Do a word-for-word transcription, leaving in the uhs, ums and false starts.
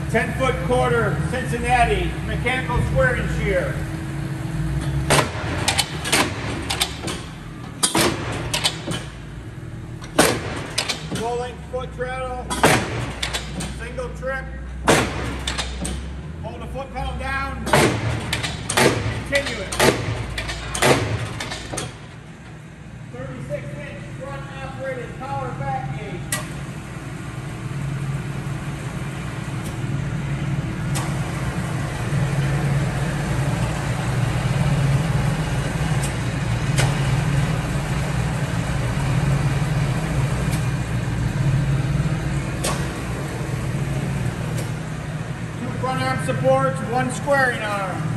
ten foot quarter Cincinnati mechanical squaring shear. Full length foot treadle, single trip, hold the foot pedal down, continue it. thirty-six inch front operated power back gauge. Two front arm supports, one squaring arm.